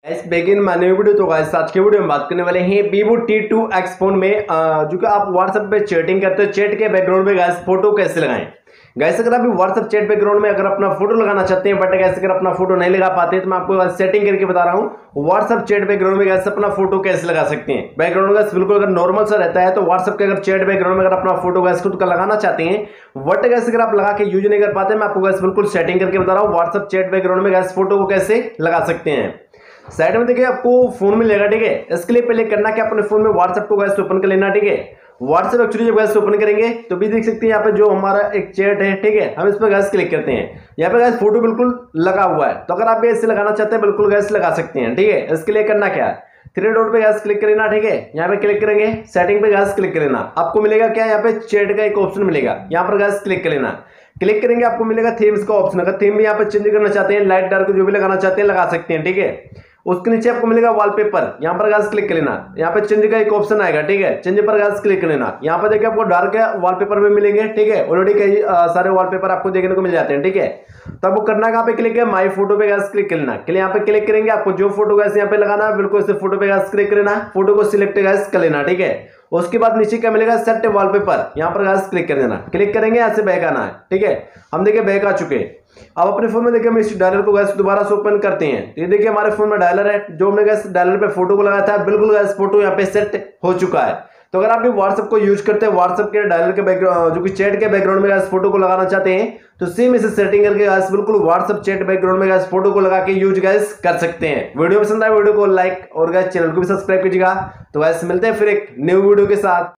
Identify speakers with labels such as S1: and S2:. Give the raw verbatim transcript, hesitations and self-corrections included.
S1: इस बेगिन माने वीडियो तो गाइस आज के वीडियो में बात करने वाले हैं Vivo T two X phone में अ, जो कि आप WhatsApp पे चैटिंग करते हो, चैट के बैकग्राउंड में गाइस फोटो कैसे लगाएं। गाइस अगर आप WhatsApp चैट बैकग्राउंड में अगर अपना फोटो लगाना चाहते हैं, बट गाइस अगर अपना फोटो नहीं लगा पाते तो मैं आपको सेटिंग करके बता रहा हूं WhatsApp चैट बैकग्राउंड में गाइस अपना फोटो कैसे लगा सकते हैं। बैकग्राउंड गाइस बिल्कुल अगर नॉर्मल सा रहता है तो WhatsApp के अगर चैट बैकग्राउंड में अगर अपना फोटो गाइस खुद का लगाना चाहते हैं, बट गाइस अगर आप लगा के यूज नहीं कर पाते, मैं आपको गाइस बिल्कुल सेटिंग करके बता रहा हूं WhatsApp चैट बैकग्राउंड में गाइस फोटो को कैसे लगा सकते हैं। साइड में देखिए आपको फोन मिलेगा, ठीक है। इसके लिए पहले करना क्या, अपने फोन में WhatsApp को गैस ओपन कर लेना, ठीक है। WhatsApp एक्चुअली जब गैस ओपन करेंगे तो भी देख सकते हैं यहाँ पे जो हमारा एक चैट है, ठीक है। हम इस पर गैस क्लिक करते हैं, यहाँ पे गैस फोटो बिल्कुल लगा हुआ है। तो अगर आप ऐसे लगाना चाहते हैं बिल्कुल गैस लगा सकते हैं, ठीक है। इसके लिए करना क्या है, थ्री डॉट पे गैस क्लिक कर लेना, ठीक है। यहाँ पे क्लिक करेंगे, सेटिंग पे गैस क्लिक कर लेना। आपको मिलेगा क्या, यहाँ पे चैट का एक ऑप्शन मिलेगा, यहाँ पर गैस क्लिक कर लेना। क्लिक करेंगे आपको मिलेगा थीम्स का ऑप्शन। अगर थीम भी यहाँ पे चेंज करना चाहते हैं, लाइट डार्क जो भी लगाना चाहते हैं लगा सकते हैं, ठीक है। उसके नीचे आपको मिलेगा वॉलपेपर, यहाँ पर गैस क्लिक कर लेना। यहाँ पे चेंज का एक ऑप्शन आएगा, ठीक है। चेंज पर गैस क्लिक कर लेना। यहाँ पर देखिए आपको डार्क वॉलपेपर में मिलेंगे, ठीक है। ऑलरेडी कई सारे वॉलपेपर आपको देखने को मिल जाते हैं, ठीक है। तो आपको करना कहाँ पे क्लिक है, माई फोटो पे गैस क्लिक कर लेना। के लिए यहाँ पे क्लिक करेंगे, आपको जो फोटो गैस यहाँ पे लगाना है बिल्कुल इस फोटो पे गैस क्लिक कर लेना। फोटो को सिलेक्ट गैस कर लेना, ठीक है। उसके बाद नीचे क्या मिलेगा, सेट वॉलपेपर, यहाँ पर गैस क्लिक कर देना। क्लिक करेंगे, यहाँ से बैक आना है, ठीक है। हम देखिए बैक आ चुके हैं। अब अपने फोन में देखिए हम इस डायलर को गैस दोबारा से ओपन करते हैं। तो ये देखिए हमारे फोन में डायलर है, जो हमने गैस डायलर पे फोटो को लगाया था बिल्कुल गैस फोटो यहाँ पे सेट हो चुका है। तो अगर आप भी WhatsApp को यूज करते हैं, WhatsApp के डायलर के बैकग्राउंड जो कि चैट के बैकग्राउंड में गैस फोटो को लगाना चाहते हैं, तो सेम इसे सेटिंग करके गैस बिल्कुल WhatsApp चैट बैकग्राउंड में गैस फोटो को लगा के यूज गैस कर सकते हैं। वीडियो पसंद आए वीडियो को लाइक और गैस चैनल को भी सब्सक्राइब कीजिएगा। तो गैस मिलते हैं फिर एक न्यू वीडियो के साथ।